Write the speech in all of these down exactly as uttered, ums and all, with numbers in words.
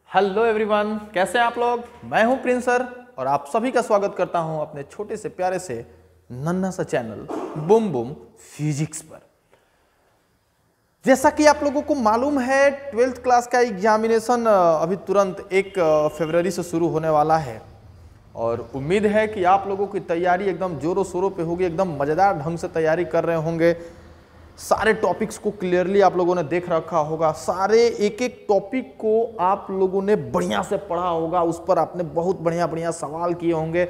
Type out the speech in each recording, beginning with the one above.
Hello everyone, कैसे हैं आप लोग। मैं हूं प्रिंस सर और आप सभी का स्वागत करता हूं अपने छोटे से प्यारे से नन्हा सा चैनल बूम बूम फिजिक्स पर। जैसा कि आप लोगों को मालूम है, ट्वेल्थ क्लास का एग्जामिनेशन अभी तुरंत एक फरवरी से शुरू होने वाला है और उम्मीद है कि आप लोगों की तैयारी एकदम जोरों शोरों पे होगी, एकदम मज़ेदार ढंग से तैयारी कर रहे होंगे। सारे टॉपिक्स को क्लियरली आप लोगों ने देख रखा होगा, सारे एक एक टॉपिक को आप लोगों ने बढ़िया से पढ़ा होगा, उस पर आपने बहुत बढ़िया बढ़िया सवाल किए होंगे।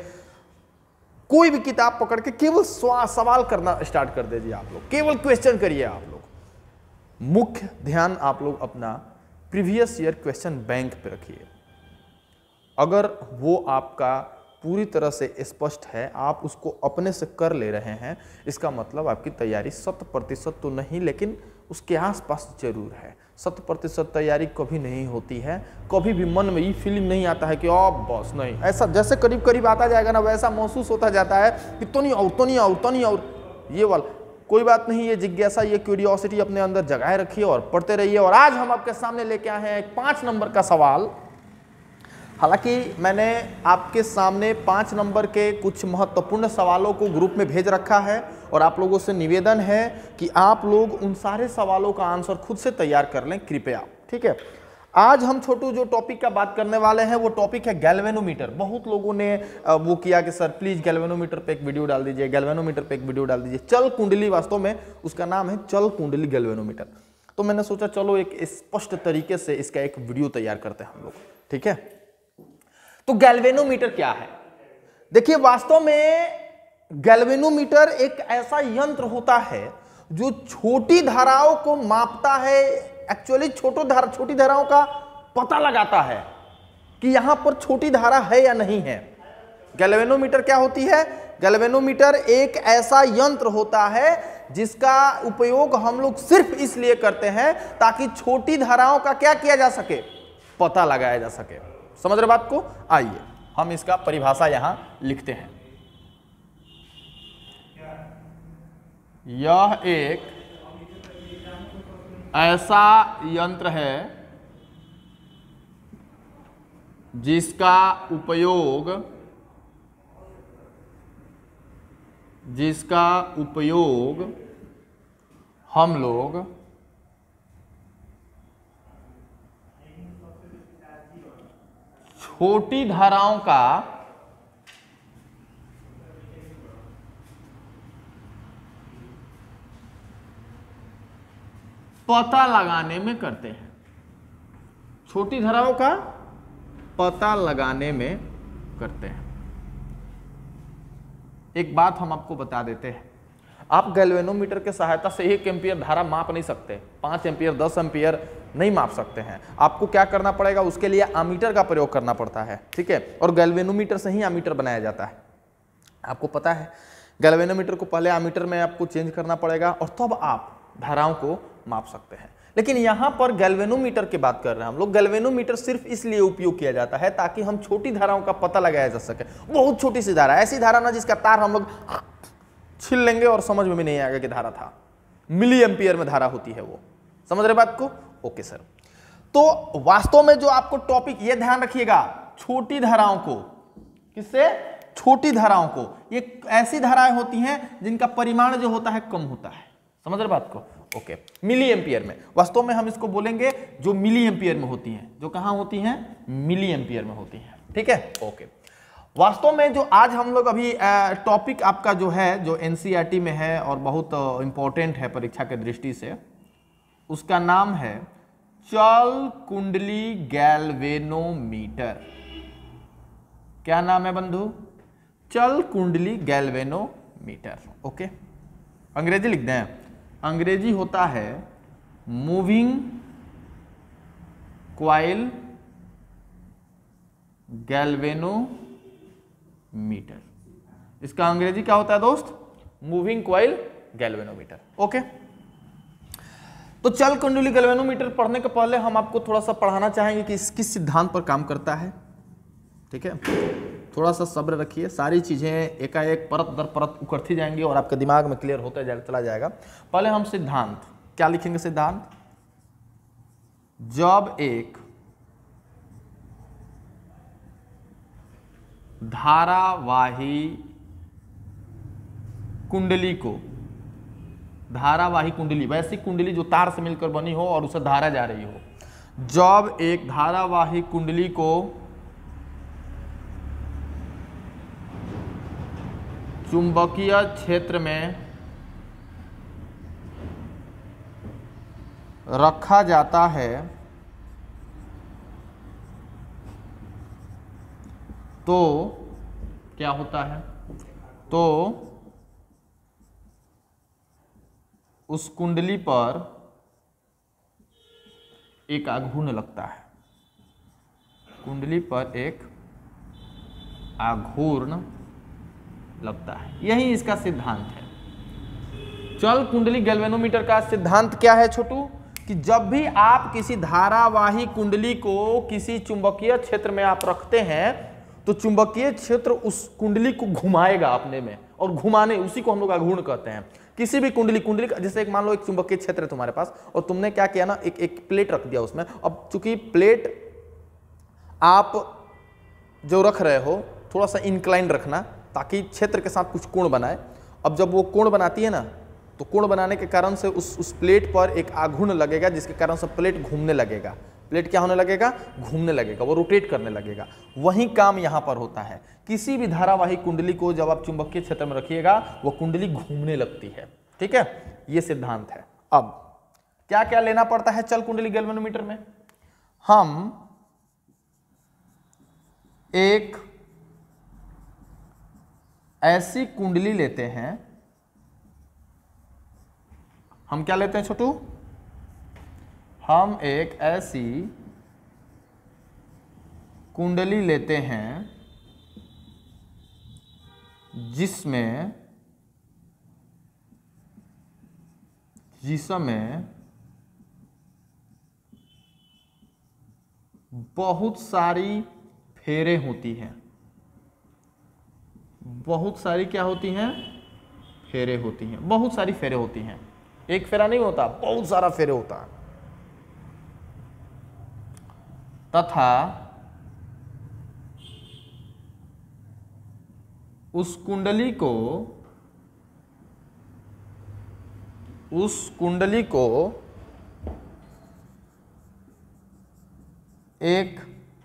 कोई भी किताब पकड़ के केवल सवाल करना स्टार्ट कर दीजिए, आप लोग केवल क्वेश्चन करिए। आप लोग मुख्य ध्यान आप लोग अपना प्रीवियस ईयर क्वेश्चन बैंक पे रखिए। अगर वो आपका पूरी तरह से स्पष्ट है, आप उसको अपने से कर ले रहे हैं, इसका मतलब आपकी तैयारी शत प्रतिशत तो नहीं लेकिन उसके आसपास जरूर है। शत प्रतिशत तैयारी कभी नहीं होती है, कभी भी मन में ये फीलिंग नहीं आता है कि अब बस नहीं, ऐसा जैसे करीब करीब आता जाएगा ना वैसा महसूस होता जाता है कि तो नहीं और तो नहीं और तो नहीं और ये वाला। कोई बात नहीं, ये जिज्ञासा ये क्यूरियोसिटी अपने अंदर जगाए रखिए और पढ़ते रहिए। और आज हम आपके सामने लेके आए हैं एक पाँच नंबर का सवाल। हालांकि मैंने आपके सामने पाँच नंबर के कुछ महत्वपूर्ण सवालों को ग्रुप में भेज रखा है और आप लोगों से निवेदन है कि आप लोग उन सारे सवालों का आंसर खुद से तैयार कर लें कृपया, ठीक है। आज हम छोटू जो टॉपिक का बात करने वाले हैं वो टॉपिक है गैल्वेनोमीटर। बहुत लोगों ने वो किया कि सर प्लीज गैल्वेनोमीटर पे एक वीडियो डाल दीजिए, गैल्वेनोमीटर पे एक वीडियो डाल दीजिए। चल कुंडली, वास्तव में उसका नाम है चल कुंडली गैल्वेनोमीटर। तो मैंने सोचा चलो एक स्पष्ट तरीके से इसका एक वीडियो तैयार करते हैं हम लोग, ठीक है। तो गैल्वेनोमीटर क्या है? देखिए, वास्तव में गैल्वेनोमीटर एक ऐसा यंत्र होता है जो छोटी धाराओं को मापता है। एक्चुअली छोटो धारा छोटी धाराओं का पता लगाता है कि यहां पर छोटी धारा है या नहीं है। गैल्वेनोमीटर क्या होती है? गैल्वेनोमीटर एक ऐसा यंत्र होता है जिसका उपयोग हम लोग सिर्फ इसलिए करते हैं ताकि छोटी धाराओं का क्या किया जा सके, पता लगाया जा सके। समझ रहे बात को? आइए हम इसका परिभाषा यहां लिखते हैं। यह एक ऐसा यंत्र है जिसका उपयोग जिसका उपयोग हम लोग छोटी धाराओं का पता लगाने में करते हैं। छोटी धाराओं का पता लगाने में करते हैं। एक बात हम आपको बता देते हैं, आप गैल्वेनोमीटर के सहायता से एक एम्पियर धारा माप नहीं सकते, पाँच एम्पियर दस एम्पियर नहीं माप सकते हैं। आपको क्या करना पड़ेगा, उसके लिए आमीटर का प्रयोग करना पड़ता है, ठीक है। और गैल्वेनोमीटर से ही आमीटर बनाया जाता है। आपको पता है गैल्वेनोमीटर को पहले आमीटर में आपको चेंज करना पड़ेगा और तब आप धाराओं को माप सकते हैं। लेकिन यहां पर गैल्वेनोमीटर की बात कर रहे हैं हम लोग। गैल्वेनोमीटर सिर्फ इसलिए उपयोग किया जाता है ताकि हम छोटी धाराओं का पता लगाया जा सके। बहुत छोटी सी धारा, ऐसी धारा ना जिसका तार हम लोग छील लेंगे और समझ में भी नहीं आएगा कि धारा था। मिली एम्पियर में धारा होती है वो। समझ रहे बात को? Okay sir. तो वास्तव में जो आपको टॉपिक, ये ध्यान रखिएगा, छोटी धाराओं को, किससे? छोटी धाराओं को। ये ऐसी धाराएं होती हैं जिनका परिमाण जो होता है कम होता है। समझ रहे बात को? ओके। मिली एम्पियर में, वास्तव में हम इसको बोलेंगे जो मिली एम्पियर में होती हैं, जो कहां होती हैं? मिली एम्पियर में होती हैं, ठीक है। ओके। वास्तव में जो आज हम लोग अभी टॉपिक आपका जो है, जो एनसीईआरटी में है और बहुत इंपॉर्टेंट है परीक्षा के दृष्टि से, उसका नाम है चल कुंडली गैल्वेनोमीटर। क्या नाम है बंधु? चल कुंडली गैल्वेनोमीटर। ओके, अंग्रेजी लिख दें। अंग्रेजी होता है मूविंग क्वाइल गैल्वेनोमीटर। इसका अंग्रेजी क्या होता है दोस्त? Moving coil galvanometer. ओके। तो चल कुंडली गैल्वेनोमीटर पढ़ने के पहले हम आपको थोड़ा सा पढ़ाना चाहेंगे कि इस किस सिद्धांत पर काम करता है, ठीक है। थोड़ा सा सब्र रखिए, सारी चीज़ें एकाएक परत दर परत उकड़ती जाएंगी और आपके दिमाग में क्लियर होता जा, चला जाएगा। पहले हम सिद्धांत क्या लिखेंगे? सिद्धांत, जब एक धारावाही कुंडली को, धारावाही कुंडली वैसी कुंडली जो तार से मिलकर बनी हो और उसे धारा जा रही हो, जब एक धारावाही कुंडली को चुंबकीय क्षेत्र में रखा जाता है तो क्या होता है, तो उस कुंडली पर एक आघूर्ण लगता है, कुंडली पर एक आघूर्ण लगता है। यही इसका सिद्धांत है। चल कुंडली गैल्वेनोमीटर का सिद्धांत क्या है छोटू, कि जब भी आप किसी धारावाही कुंडली को किसी चुंबकीय क्षेत्र में आप रखते हैं तो चुंबकीय क्षेत्र उस कुंडली को घुमाएगा अपने में, और घुमाने उसी को हम लोग आघूर्ण कहते हैं। किसी भी कुंडली कुंडली जैसे एक मान लो एक चुंबकीय क्षेत्र है तुम्हारे पास और तुमने क्या किया ना, एक एक प्लेट रख दिया उसमें। अब चूंकि प्लेट आप जो रख रहे हो थोड़ा सा इंक्लाइन रखना ताकि क्षेत्र के साथ कुछ कोण बनाए। अब जब वो कोण बनाती है ना तो कोण बनाने के कारण से उस उस प्लेट पर एक आघूर्ण लगेगा, जिसके कारण से प्लेट घूमने लगेगा। प्लेट क्या होने लगेगा, घूमने लगेगा, वो रोटेट करने लगेगा। वही काम यहां पर होता है। किसी भी धारावाही कुंडली को जब आप चुंबकीय क्षेत्र में रखिएगा वो कुंडली घूमने लगती है। ठीक है, ये सिद्धांत है। अब क्या क्या लेना पड़ता है चल कुंडली गैल्वेनोमीटर में, हम एक ऐसी कुंडली लेते हैं, हम क्या लेते हैं छोटू, हम एक ऐसी कुंडली लेते हैं जिसमें जिसमें बहुत सारी फेरें होती हैं, बहुत सारी क्या होती हैं, फेरें होती हैं, बहुत सारी फेरें होती हैं। एक फेरा नहीं होता, बहुत सारा फेरे होता है। तथा उस कुंडली को उस कुंडली को एक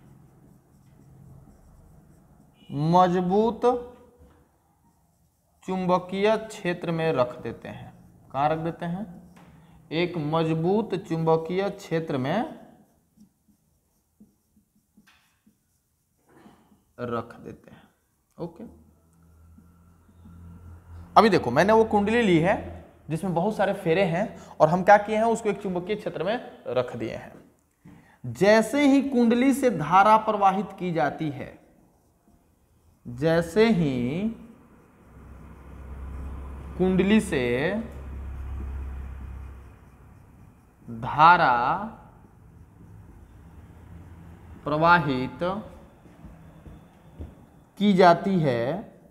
मजबूत चुंबकीय क्षेत्र में रख देते हैं। कहाँ रख देते हैं, एक मजबूत चुंबकीय क्षेत्र में रख देते हैं। ओके, अभी देखो मैंने वो कुंडली ली है जिसमें बहुत सारे फेरे हैं और हम क्या किए हैं, उसको एक चुंबकीय क्षेत्र में रख दिए हैं। जैसे ही कुंडली से धारा प्रवाहित की जाती है, जैसे ही कुंडली से धारा प्रवाहित की जाती है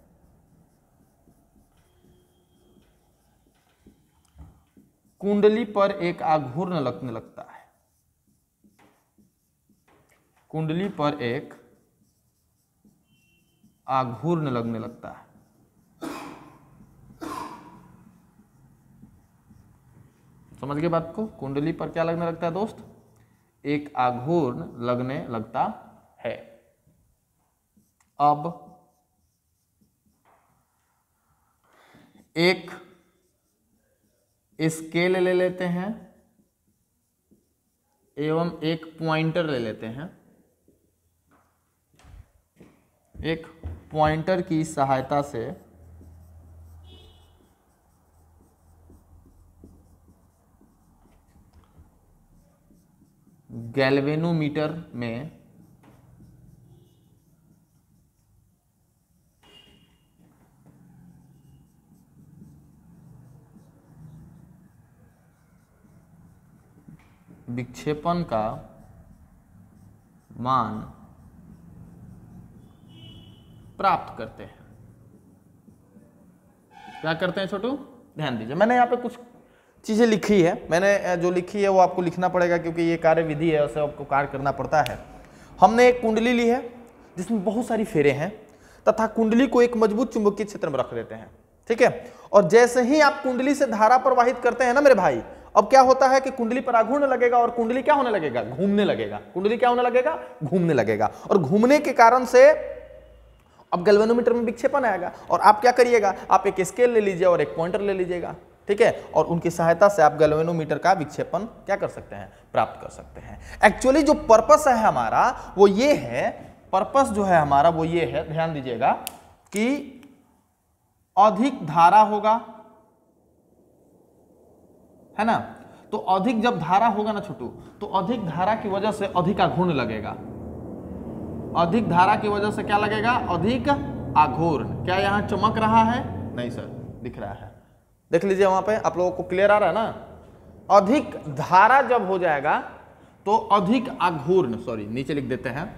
कुंडली पर एक आघूर्ण लगने लगता है, कुंडली पर एक आघूर्ण लगने लगता है। समझ गए बात को, कुंडली पर क्या लगने लगता है दोस्त, एक आघूर्ण लगने लगता है। अब एक स्केल ले लेते हैं एवं एक पॉइंटर ले लेते हैं। एक पॉइंटर की सहायता से गैल्वेनोमीटर में विक्षेपण का मान प्राप्त करते हैं। क्या करते हैं छोटू, ध्यान दीजिए, मैंने यहाँ पे कुछ चीजें लिखी है। मैंने जो लिखी है वो आपको लिखना पड़ेगा क्योंकि ये कार्य विधि है, उसे आपको कार्य करना पड़ता है। हमने एक कुंडली ली है जिसमें बहुत सारी फेरे हैं। तथा कुंडली को एक मजबूत चुंबकीय क्षेत्र में रख देते हैं। ठीक है, और जैसे ही आप कुंडली से धारा प्रवाहित करते हैं ना मेरे भाई, अब क्या होता है कि कुंडली पर आघूर्ण लगेगा और कुंडली क्या होने लगेगा, घूमने लगेगा। कुंडली क्या होने लगेगा, घूमने लगेगा, और घूमने के कारण से अब गैल्वेनोमीटर में विक्षेपण आएगा। और आप क्या करिएगा, आप एक स्केल ले लीजिए और एक पॉइंटर ले लीजिएगा। ठीक है, और उनकी सहायता से आप गैल्वेनोमीटर का विक्षेपण क्या कर सकते हैं, प्राप्त कर सकते हैं। एक्चुअली जो पर्पस है हमारा वो ये है, पर्पस जो है हमारा वो ये है, ध्यान दीजिएगा कि अधिक धारा होगा, है ना, तो अधिक जब धारा होगा ना छोटू, तो अधिक धारा की वजह से अधिक आघूर्ण लगेगा। अधिक धारा की वजह से क्या लगेगा, अधिक आघूर्ण। क्या यहां चमक रहा है, नहीं सर, दिख रहा है, देख लीजिए वहां पे, आप लोगों को क्लियर आ रहा है ना। अधिक धारा जब हो जाएगा तो अधिक आघूर्ण, सॉरी नीचे लिख देते हैं,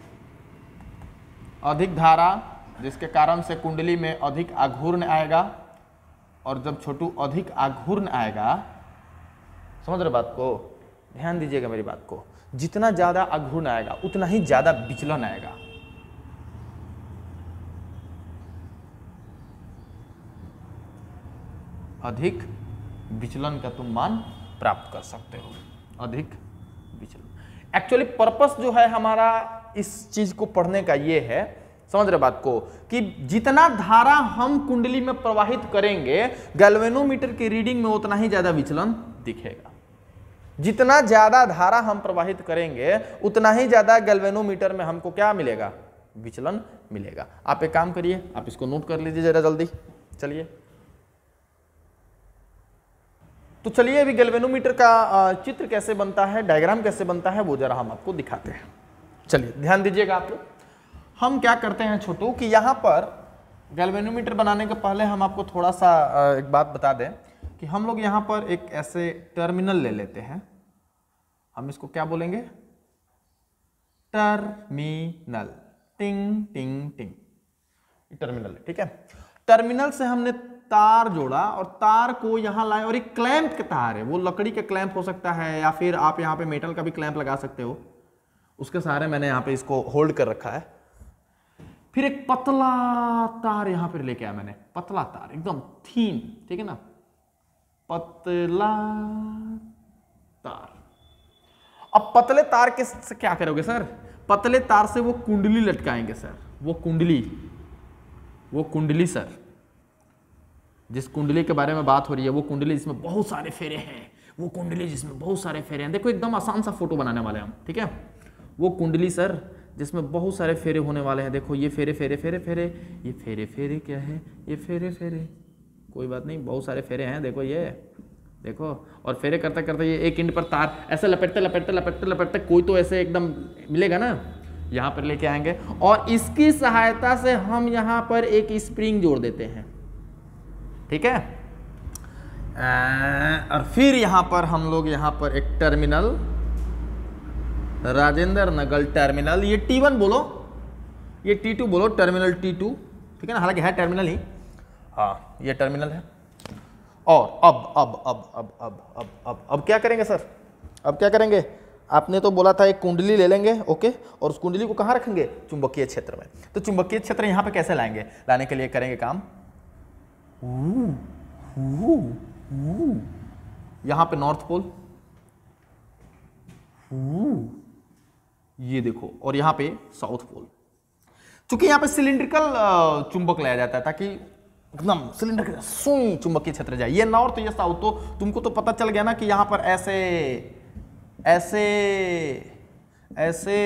अधिक धारा जिसके कारण से कुंडली में अधिक आघूर्ण आएगा। और जब छोटू अधिक आघूर्ण आएगा, समझ रहे बात को, ध्यान दीजिएगा मेरी बात को, जितना ज्यादा आघूर्ण आएगा उतना ही ज्यादा विचलन आएगा। अधिक विचलन का तुम मान प्राप्त कर सकते हो, अधिक विचलन। एक्चुअली पर्पस जो है हमारा इस चीज को पढ़ने का ये है, समझ रहे बात को, कि जितना धारा हम कुंडली में प्रवाहित करेंगे गैल्वेनोमीटर की रीडिंग में उतना ही ज्यादा विचलन दिखेगा। जितना ज्यादा धारा हम प्रवाहित करेंगे उतना ही ज्यादा गैल्वेनोमीटर में हमको क्या मिलेगा, विचलन मिलेगा। आप एक काम करिए, आप इसको नोट कर लीजिए जरा जल्दी। चलिए, तो चलिए अभी गैल्वेनोमीटर का चित्र कैसे बनता है, डायग्राम कैसे बनता है, वो जरा हम आपको दिखाते हैं। चलिए ध्यान दीजिएगा आप लोग। हम क्या करते हैं छोटू कि यहाँ पर गैल्वेनोमीटर बनाने के पहले हम आपको थोड़ा सा एक बात बता दें कि हम लोग यहाँ पर एक ऐसे टर्मिनल ले लेते हैं। हम इसको क्या बोलेंगे, टर्मिनल, टिंग टिंग टिंग, टर्मिनल है। ठीक है, टर्मिनल से हमने तार जोड़ा और तार को यहाँ लाए, और एक क्लैंप का तार है, वो लकड़ी का क्लैंप हो सकता है या फिर आप यहाँ पे मेटल का भी क्लैंप लगा सकते हो, उसके सहारे मैंने यहाँ पे इसको होल्ड कर रखा है। फिर एक पतला तार यहाँ पर लेके आया मैंने, पतला तार एकदम थीन, ठीक है ना, पतला तार। अब पतले तार के से क्या करोगे सर, पतले तार से वो कुंडली लटकाएंगे सर, वो कुंडली, वो कुंडली सर, जिस कुंडली के बारे में बात हो रही है, वो कुंडली जिसमें बहुत सारे फेरे हैं, वो कुंडली जिसमें बहुत सारे फेरे हैं। देखो एकदम आसान सा फोटो बनाने वाले हम, ठीक है, वो कुंडली सर जिसमें बहुत सारे फेरे होने वाले हैं। देखो ये फेरे फेरे फेरे फेरे, ये फेरे फेरे क्या है, ये फेरे फेरे, कोई बात नहीं, बहुत सारे फेरे हैं, देखो ये देखो। और फेरे करते करते ये एक एंड पर तार ऐसे लपेटते लपेटते लपेटते लपेटते कोई तो ऐसे एकदम मिलेगा ना, यहाँ पर लेके आएंगे और इसकी सहायता से हम यहाँ पर एक स्प्रिंग जोड़ देते हैं, ठीक है। और फिर यहाँ पर हम लोग यहाँ पर एक टर्मिनल, राजेंद्र नगर टर्मिनल, ये टी वन बोलो, ये टी टू बोलो, टर्मिनल टी टू, ठीक है ना, हालांकि है टर्मिनल ही, हाँ ये टर्मिनल है। और अब अब अब अब अब अब अब अब क्या करेंगे सर, अब क्या करेंगे, आपने तो बोला था एक कुंडली ले लेंगे, ओके, और उस कुंडली को कहाँ रखेंगे, चुंबकीय क्षेत्र में। तो चुंबकीय क्षेत्र यहाँ पे कैसे लाएंगे, लाने के लिए करेंगे काम, यहाँ पे नॉर्थ पोल, ये देखो, और यहाँ पे साउथ पोल। चूंकि यहाँ पे सिलिंड्रिकल चुंबक लाया जाता है ताकि एकदम सिलेंडर के सुई चुंबकीय क्षेत्र जाए, ये नॉर्थ तो ये साउथ, तो तुमको तो पता चल गया ना कि यहाँ पर ऐसे ऐसे ऐसे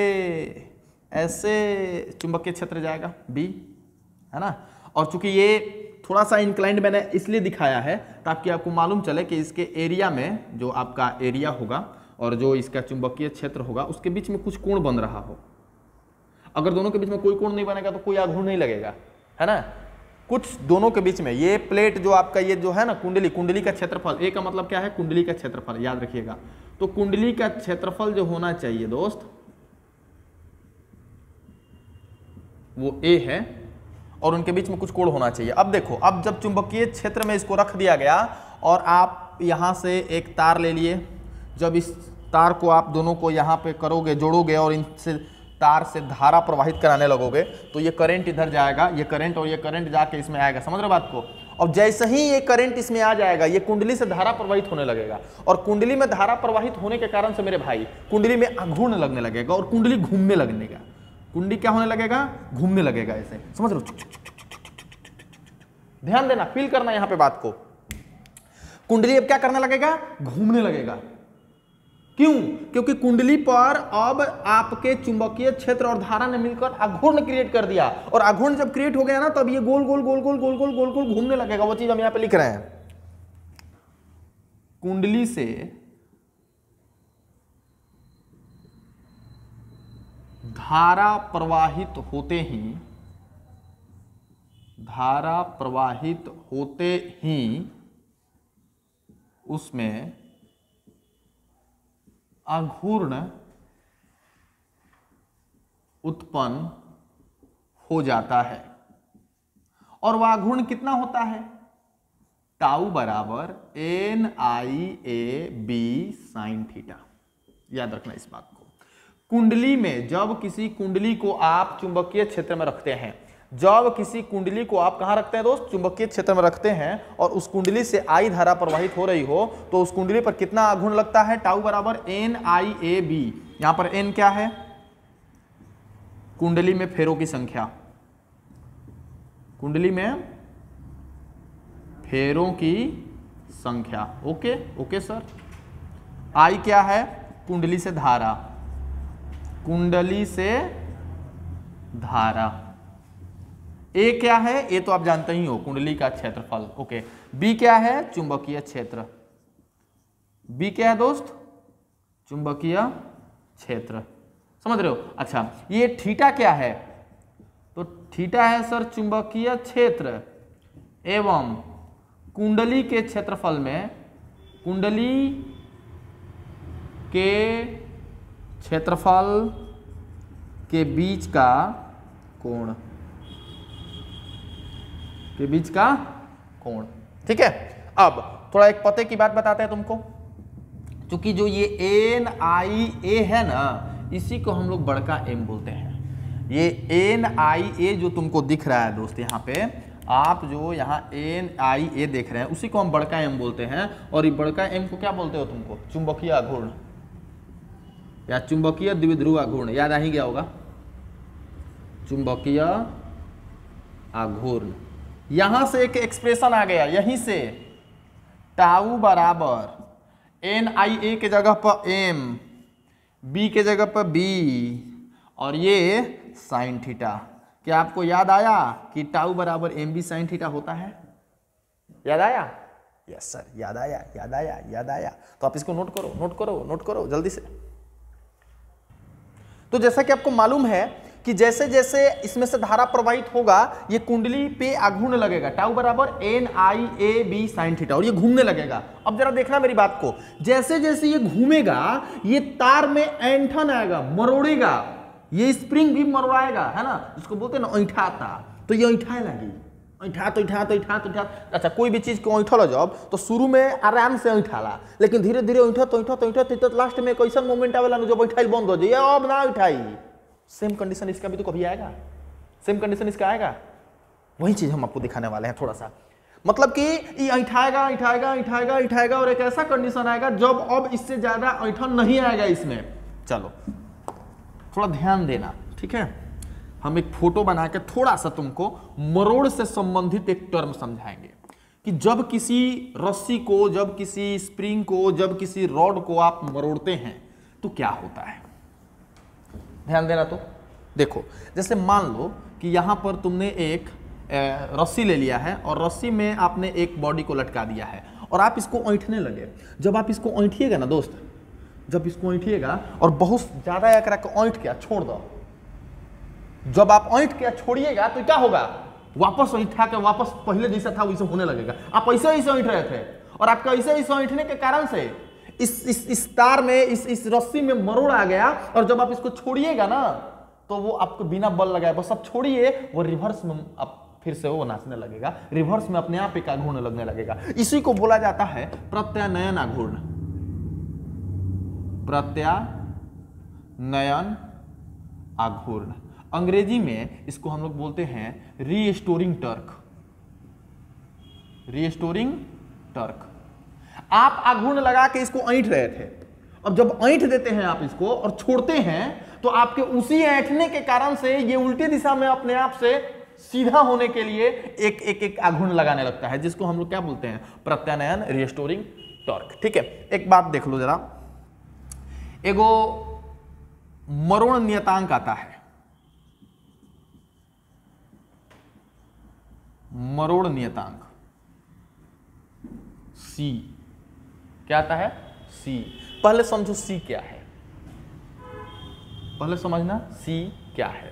ऐसे चुंबकीय क्षेत्र जाएगा बी, है ना। और चूंकि ये थोड़ा सा इंक्लाइंड मैंने इसलिए दिखाया है ताकि आपको मालूम चले कि इसके एरिया में जो आपका एरिया होगा और जो इसका चुंबकीय क्षेत्र होगा उसके बीच में कुछ कोण बन रहा हो। अगर दोनों के बीच में कोई कोण नहीं बनेगा तो कोई आघूर्ण नहीं लगेगा, है ना। कुछ दोनों के बीच में ये प्लेट जो आपका ये जो है ना कुंडली, कुंडली का क्षेत्रफल, ए का मतलब क्या है, कुंडली का क्षेत्रफल, याद रखिएगा। तो कुंडली का क्षेत्रफल जो होना चाहिए दोस्त वो ए है और उनके बीच में कुछ कोण होना चाहिए। अब देखो, अब जब चुंबकीय क्षेत्र में इसको रख दिया गया और आप यहां से एक तार ले लिए, जब इस तार को आप दोनों को यहाँ पे करोगे, जोड़ोगे और इनसे तार से धारा प्रवाहित कराने लगोगे तो ये करंट इधर जाएगा, ये करंट और ये करंट जाके इसमें आएगा, समझ रहे हो बात को। और जैसे ही ये करंट इसमें आ जाएगा ये कुंडली से धारा प्रवाहित होने लगेगा, और कुंडली में धारा प्रवाहित होने के कारण से मेरे भाई कुंडली में आघूर्ण लगने लगेगा और कुंडली घूमने लगने का, कुंडली क्या होने लगेगा, घूमने लगेगा, ऐसे समझ रहे हो। ध्यान देना, फील करना यहां पे बात को। कुंडली अब क्या करने लगेगा, घूमने लगेगा। क्यों? क्योंकि कुंडली पर अब आपके चुंबकीय क्षेत्र और धारा ने मिलकर आघूर्ण क्रिएट कर दिया, और आघूर्ण जब क्रिएट हो गया ना तब ये गोल गोल गोल गोल गोल गोल गोल गोल घूमने लगेगा। वो चीज हम यहां पे लिख रहे हैं। कुंडली से धारा प्रवाहित होते ही धारा प्रवाहित होते ही उसमें आघूर्ण उत्पन्न हो जाता है, और वह आघूर्ण कितना होता है, टाउ बराबर N I A B sine theta. याद रखना इस बात को। कुंडली में जब किसी कुंडली को आप चुंबकीय क्षेत्र में रखते हैं, जब किसी कुंडली को आप कहां रखते हैं दोस्त, चुंबकीय क्षेत्र में रखते हैं, और उस कुंडली से आई धारा प्रवाहित हो रही हो तो उस कुंडली पर कितना आघूर्ण लगता है, टाउ बराबर एन आई ए बी। यहां पर एन क्या है, कुंडली में फेरों की संख्या, कुंडली में फेरों की संख्या। Okay okay sir. आई क्या है, कुंडली से धारा, कुंडली से धारा। ए क्या है, ए तो आप जानते ही हो, कुंडली का क्षेत्रफल। ओके। बी क्या है, चुंबकीय क्षेत्र। बी क्या है दोस्त, चुंबकीय क्षेत्र, समझ रहे हो। अच्छा, ये थीटा क्या है, तो थीटा है सर चुंबकीय क्षेत्र एवं कुंडली के क्षेत्रफल में, कुंडली के क्षेत्रफल के बीच का कोण, के बीच का कोण। ठीक है। अब थोड़ा एक पते की बात बताते हैं तुमको, क्योंकि जो ये एन आई ए है ना, इसी को हम लोग बड़का एम बोलते हैं। ये एन आई ए जो तुमको दिख रहा है दोस्त, यहाँ पे आप जो यहाँ एन आई ए देख रहे हैं उसी को हम बड़का एम बोलते हैं। और ये बड़का एम को क्या बोलते हो तुमको, चुंबकीय आघूर्ण या चुंबकीय द्विध्रुव आघूर्ण। याद आ ही गया होगा, चुंबकीय आघूर्ण। यहां से एक एक्सप्रेशन आ गया, यहीं से टाउ बराबर एन आई ए के जगह पर एम, बी के जगह पर बी, और ये साइन थीटा। क्या आपको याद आया कि टाउ बराबर एम बी साइन थीटा होता है? याद आया? यस सर, याद आया, याद आया, याद आया। तो आप इसको नोट करो, नोट करो, नोट करो जल्दी से। तो जैसा कि आपको मालूम है कि जैसे जैसे इसमें से धारा प्रवाहित होगा ये कुंडली पे आघूर्ण लगेगा, टाउ बराबर N I A B sine theta, और ये घूमने लगेगा। अब जरा देखना मेरी बात को, जैसे जैसे ये घूमेगा ये तार में ऐंठन आएगा, मरोड़ेगा, ये स्प्रिंग भी मरोड़ाएगा, है ना, जिसको बोलते हैं ना ऐंठाता। तो ये ऐंठाए लगी, ऐंठात ऐंठात ऐंठात ऐंठात। अच्छा, कोई भी चीज को ऐंठल जब तो शुरू में आराम से ऐंठाला, लेकिन धीरे धीरे ऐंठत ऐंठत ऐंठत ऐंठत लास्ट में एक ऐसा मोमेंट आवेला जब ऐंठाइल बंद हो जाए, अब ना ऐंठाई। सेम कंडीशन इसका भी तो कभी आएगा, सेम कंडीशन इसका आएगा। वही चीज हम आपको दिखाने वाले हैं थोड़ा सा। मतलब कि ये ऐंठाएगा ऐंठाएगा ऐंठाएगा ऐंठाएगा और एक ऐसा कंडीशन आएगा जब अब इससे ज्यादा ऐंठन नहीं आएगा इसमें। चलो थोड़ा ध्यान देना, ठीक है। हम एक फोटो बना के थोड़ा सा तुमको मरोड़ से संबंधित एक टर्म समझाएंगे कि जब किसी रस्सी को, जब किसी स्प्रिंग को, जब किसी रॉड को आप मरोड़ते हैं तो क्या होता है। ध्यान देना। तो देखो, जैसे मान लो कि यहां पर तुमने एक रस्सी ले लिया है और रस्सी में आपने एक बॉडी को लटका दिया है और आप इसको ऐंठने लगे। जब आप इसको ऐंठिएगा ना दोस्त, जब इसको ऐंठिएगा और बहुत ज्यादा एकरा को ऐंठ के छोड़ दो, जब आप ऐंठ के छोड़िएगा तो क्या होगा, वापस ऐंठा के वापस पहले जैसा था वैसे होने लगेगा। आप ऐसे ऐसे ऐंठ रहे थे और आपका ऐसे ऐसे ऐंठने के कारण से इस इस इस तार में, इस इस रस्सी में मरोड़ आ गया, और जब आप इसको छोड़िएगा ना तो वो आपको बिना बल लगाए बस आप छोड़िए, वो रिवर्स में आप फिर से वो नाचने लगेगा, रिवर्स में अपने आप एक आघूर्ण लगने लगेगा। इसी को बोला जाता है प्रत्यानयन आघूर्ण। प्रत्यानयन आघूर्ण। अंग्रेजी में इसको हम लोग बोलते हैं रीस्टोरिंग टर्क, रीस्टोरिंग टर्क। आप आघूर्ण लगा के इसको ऐंठ रहे थे, अब जब ऐंठ देते हैं आप इसको और छोड़ते हैं तो आपके उसी ऐंठने के कारण से ये उल्टी दिशा में अपने आप से सीधा होने के लिए एक एक एक आघूर्ण लगाने लगता है, जिसको हम लोग क्या बोलते हैं, प्रत्यानयन, रीस्टोरिंग टॉर्क। ठीक है, एक बात देख लो जरा, एगो मरोड़ नियतांक आता है, मरोड़ नियतांक सी, क्या आता है, सी। पहले समझो सी क्या है, पहले समझना सी क्या है।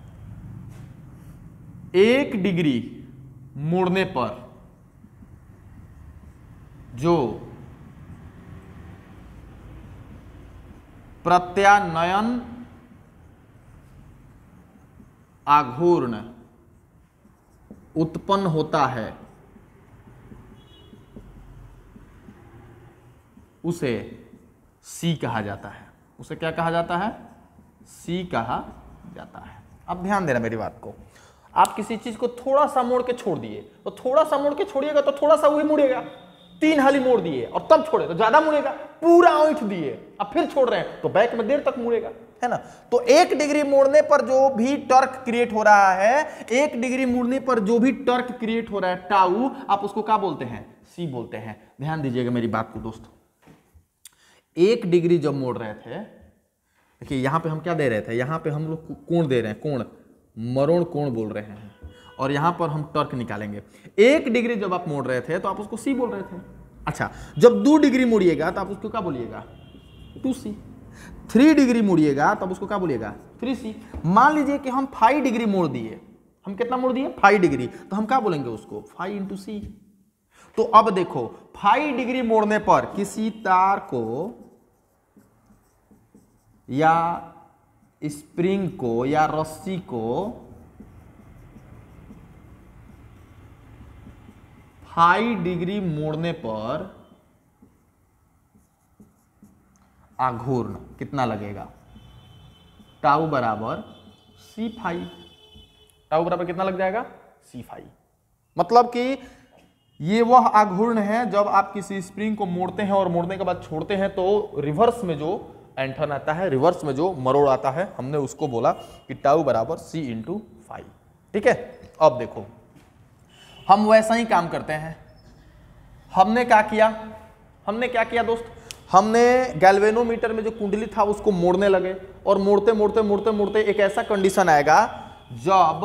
एक डिग्री मुड़ने पर जो प्रत्यानयन आघूर्ण उत्पन्न होता है उसे सी कहा जाता है। उसे क्या कहा जाता है, सी कहा जाता है। अब ध्यान देना मेरी बात को, आप किसी चीज को थोड़ा सा मोड़ के छोड़ दिए तो थोड़ा सा मोड़ के छोड़िएगा तो थोड़ा सा वही मुड़ेगा, तीन हाली मोड़ दिए और तब छोड़े तो ज्यादा मुड़ेगा, पूरा ऐंठ दिए अब फिर छोड़ रहे हैं तो बैक में देर तक मुड़ेगा, है ना। तो एक डिग्री मोड़ने पर जो भी टर्क क्रिएट हो रहा है, एक डिग्री मुड़ने पर जो भी टर्क क्रिएट हो रहा है टाउ, आप उसको क्या बोलते हैं, सी बोलते हैं। ध्यान दीजिएगा मेरी बात को दोस्तों, एक डिग्री जब मोड़ रहे थे, देखिए यहां पे हम क्या दे रहे थे, यहां पे हम लोग कोण दे रहे हैं, कोण, मरोड़ कोण बोल रहे हैं, और यहां पर हम टर्क निकालेंगे। एक डिग्री जब आप मोड़ रहे थे तो आप उसको सी बोल रहे थे। अच्छा, जब दो डिग्री मुड़िएगा तो आप उसको क्या बोलिएगा, टू सी। थ्री डिग्री मुड़िएगा तब उसको क्या बोलिएगा, थ्री सी। मान लीजिए कि हम फाइव डिग्री मोड़ दिए, हम कितना मोड़ दिए, फाइव डिग्री, तो हम क्या बोलेंगे उसको, फाइव इंटू सी। तो अब देखो, फाइव डिग्री मोड़ने पर किसी तार को या स्प्रिंग को या रस्सी को फाइव डिग्री मोड़ने पर आघूर्ण कितना लगेगा, टाउ बराबर सी फाइव। टाउ बराबर कितना लग जाएगा, सी फाइव। मतलब कि ये वह आघूर्ण है जब आप किसी स्प्रिंग को मोड़ते हैं और मोड़ने के बाद छोड़ते हैं तो रिवर्स में जो एंठन आता है, रिवर्स में जो मरोड़ आता है, हमने उसको बोला कि टाउ बराबर सी इंटू फाइव। ठीक है, अब देखो हम वैसा ही काम करते हैं। हमने क्या किया, हमने क्या किया दोस्त, हमने गैल्वेनोमीटर में जो कुंडली था उसको मोड़ने लगे, और मोड़ते मोड़ते मोड़ते मोड़ते एक ऐसा कंडीशन आएगा जब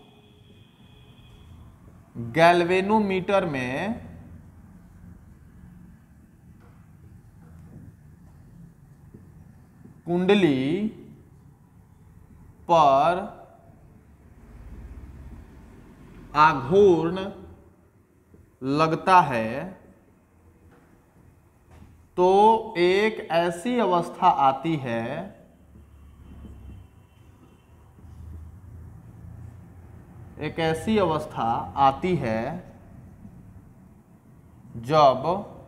गैल्वेनोमीटर में कुंडली पर आघूर्ण लगता है तो एक ऐसी अवस्था आती है एक ऐसी अवस्था आती है जब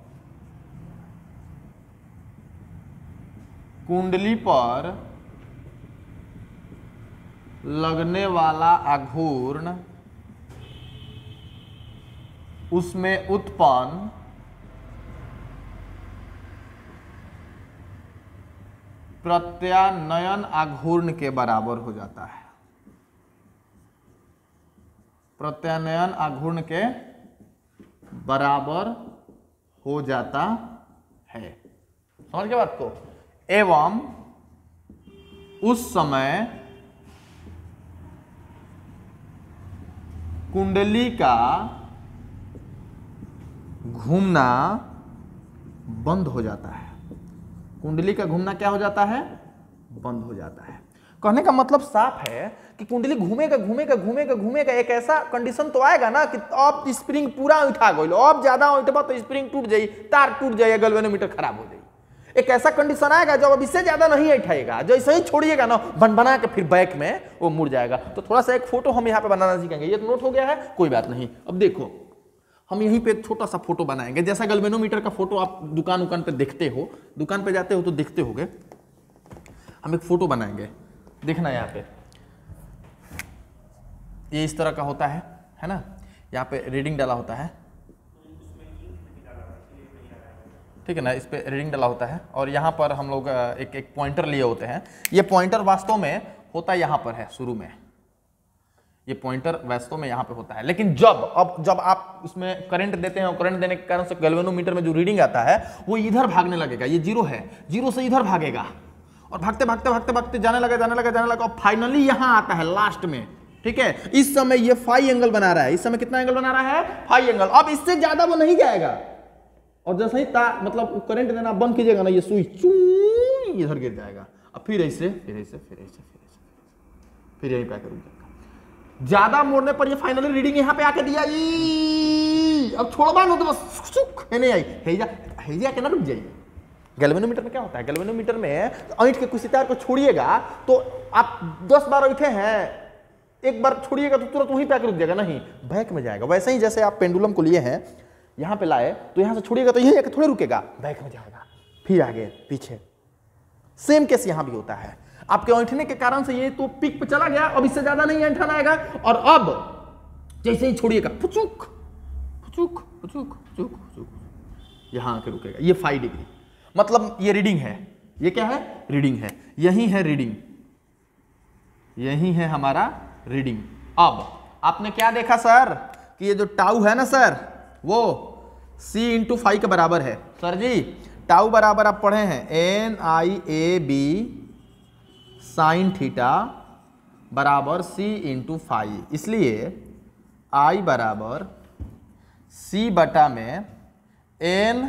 कुंडली पर लगने वाला आघूर्ण उसमें उत्पन्न प्रत्यानयन आघूर्ण के बराबर हो जाता है। प्रत्यानयन आघूर्ण के बराबर हो जाता है, समझ के बात को। एवं उस समय कुंडली का घूमना बंद हो जाता है। कुंडली का घूमना क्या हो जाता है, बंद हो जाता है। कहने का मतलब साफ है कि कुंडली घूमेगा घूमेगा घूमेगा घूमेगा, एक ऐसा कंडीशन तो आएगा ना कि अब स्प्रिंग पूरा उठा गई, अब ज्यादा उठबा तो स्प्रिंग टूट जाई, तार टूट जाए, गैल्वेनोमीटर खराब हो जाए। एक ऐसा कंडीशन आएगा जब अब इससे ज्यादा नहीं उठाएगा, जैसे ही छोड़िएगा ना बन बना के फिर बैक में वो मुड़ जाएगा। तो थोड़ा सा एक फोटो हम यहाँ पे बनाना सीखेंगे। ये तो नोट हो गया है, कोई बात नहीं। अब देखो हम यहीं पे छोटा सा फोटो बनाएंगे, जैसा गैल्वेनोमीटर का फोटो आप दुकान उकान पे देखते हो, दुकान पे जाते हो तो देखते होगे। हम एक फोटो बनाएंगे, देखना यहाँ पे ये इस तरह का होता है है ना, यहाँ पे रीडिंग डाला होता है, ठीक है ना, इस पे रीडिंग डाला होता है और यहाँ पर हम लोग एक एक पॉइंटर लिए होते हैं। ये पॉइंटर वास्तव में होता यहाँ पर है शुरू में, ये पॉइंटर वास्तव में यहाँ पे होता है, लेकिन जब अब जब आप इसमें करंट देते हैं और करंट देने के कारण से गैल्वेनोमीटर में जो रीडिंग आता है वो इधर भागने लगेगा, ये जीरो है, जीरो से इधर भागेगा और भागते भागते भागते भागते जाने लगा जाने लगा जाने लगा और फाइनली यहाँ आता है लास्ट में, ठीक है। इस समय ये फाई एंगल बना रहा है, इस समय कितना एंगल बना रहा है, फाई एंगल। अब इससे ज्यादा वो नहीं जाएगा और जैसे ही ता मतलब करंट देना बंद कीजिएगा ना, ये सुई चू इधर गिर जाएगा, अब फिर ऐसे फिर ऐसे फिर ऐसे फिर ऐसे फिर यहीं पे आकर रुक जाएगा। ज्यादा मोड़ने पर ये फाइनली रीडिंग यहाँ पे आके दिया, अब छोड़वा लो तो बस है नहीं आई, हेजा हेजा के ना रुक जाइए। गैल्वेनोमीटर में क्या होता है, गैल्वेनोमीटर में ऐंठ के किसी तार को छोड़िएगा तो आप दस बार उठे हैं, एक बार छोड़िएगा तो तुरंत वहीं पे आकर रुक जाएगा, नहीं बैक में जाएगा। वैसे ही जैसे आप पेंडुलम को लिए हैं, यहाँ पे लाए तो यहाँ से छोड़िएगा तो यहीं आकर थोड़े रुकेगा, बैक में जाएगा, फिर आगे पीछे। सेम केस यहाँ भी होता है, आपके ऐंठने के कारण से ये तो पीक पे चला गया, अब इससे ज्यादा नहीं ऐंठना आएगा और अब जैसे ही छोड़िएगा फुचुक फुचुक फुचुक फुचुक फुचुक यहाँ आके रुकेगा। ये फाइव डिग्री मतलब ये रीडिंग है, ये क्या है, रीडिंग है, यही है रीडिंग, यही है हमारा रीडिंग। अब आपने क्या देखा सर कि ये जो टाउ है ना सर वो c इंटू फाइव के बराबर है। सर जी टाउ बराबर आप पढ़े हैं N I A B sine theta बराबर c इंटू फाइव, इसलिए i बराबर c बटा में N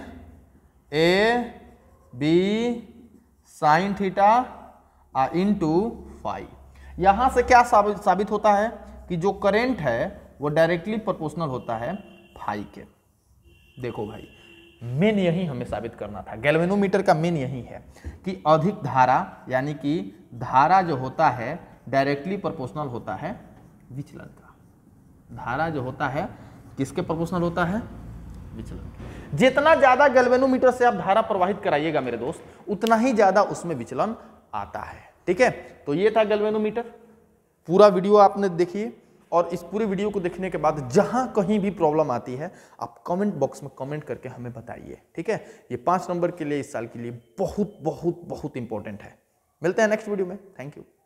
A B sine theta into five. यहां से क्या साबित साबित होता है कि जो करंट है वो डायरेक्टली प्रोपोर्शनल होता है फाई के। देखो भाई मेन यही हमें साबित करना था, गैल्वेनोमीटर का मेन यही है कि अधिक धारा यानी कि धारा जो होता है डायरेक्टली प्रोपोर्शनल होता है विचलन का। धारा जो होता है किसके प्रोपोर्शनल होता है, विचलन। जितना ज्यादा गैल्वेनोमीटर से आप धारा प्रवाहित कराइएगा मेरे दोस्त, उतना ही ज्यादा उसमें विचलन आता है, ठीक है। तो ये था गैल्वेनोमीटर। पूरा वीडियो आपने देखिए और इस पूरे वीडियो को देखने के बाद जहां कहीं भी प्रॉब्लम आती है आप कमेंट बॉक्स में कमेंट करके हमें बताइए, ठीक है। ये पांच नंबर के लिए इस साल के लिए बहुत बहुत बहुत इंपॉर्टेंट है। मिलते हैं नेक्स्ट वीडियो में, थैंक यू।